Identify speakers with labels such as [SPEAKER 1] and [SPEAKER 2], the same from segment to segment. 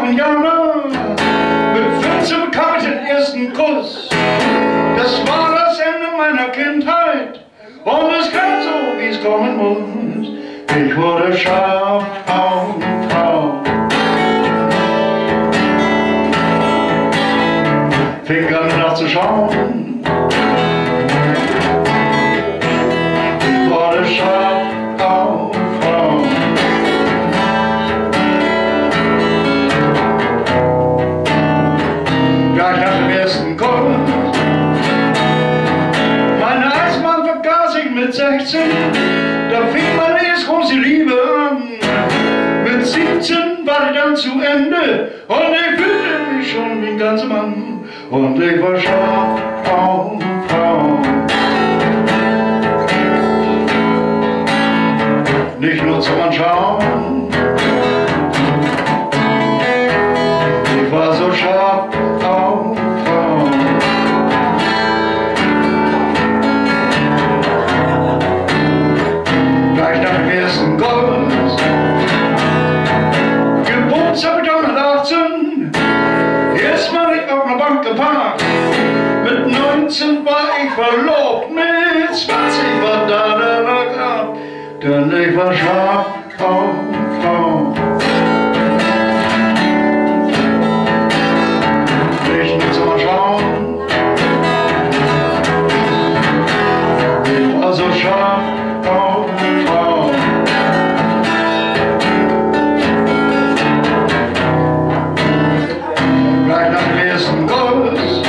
[SPEAKER 1] von Jana. Mit 15 bekam ich den ersten Kuss. Das war das Ende meiner Kindheit. Und es kam so, wie es kommen muss. Ich wurde scharf auf Frau. Fing an nachzuschauen. Ich wurde scharf auf Frau. Gleich nach dem ersten Kuss. Mein Eismann vergaß ich mit 16. Da fing meine erste große Liebe an. Mit 17 war ich dann zu Ende. Und ich fühlte mich schon wie ein ganzer Mann. Und ich war scharf auf Frau. Nicht nur zum Anschauen. Ich war so scharf auf Frau. Gleich nach dem ersten Kuss. Geburtstag mit 18. Erstmal nicht auf einer Bank geparkt. Mit 19 war ich verlobt. Mit 20 war da der Tag ab. Denn ich war scharf auf Frau. Nicht nur zum Anschauen. Ich war so scharf auf Frau. Gleich nach dem ersten Kuss.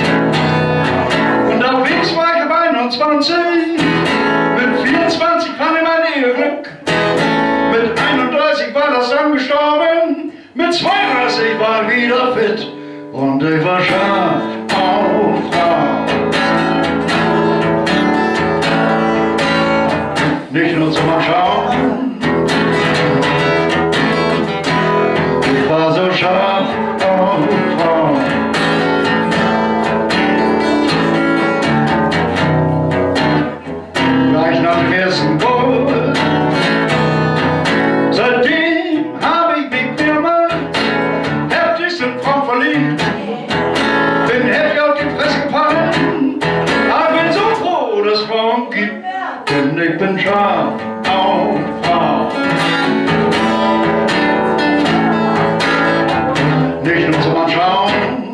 [SPEAKER 1] Und unterwegs war ich ab 21. Mit 24 fand ich mein Eheglück. Mit 31 war das dann gestorben. Mit 32 war ich wieder fit. Und ich war scharf auf Frau. Nicht nur zum Anschauen. Ich war so scharf auf Frau. Gleich nach dem ersten Kuss. Seitdem habe ich mich mehrmals heftigst in Frau verliebt. Bin heftig auf die Fresse gefallen. Aber ich bin so froh, dass es Frauen gibt. Denn ich bin scharf auf Frau. Nicht nur zum Anschauen.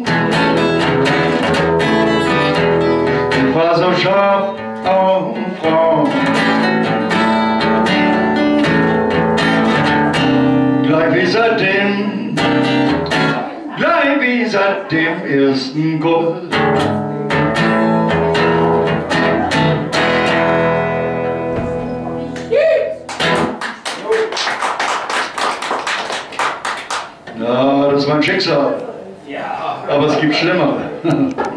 [SPEAKER 1] Ich war so scharf auf Frau. Gleich wie seit dem ersten Kuss. Ja, das ist mein Schicksal. Aber es gibt Schlimmere.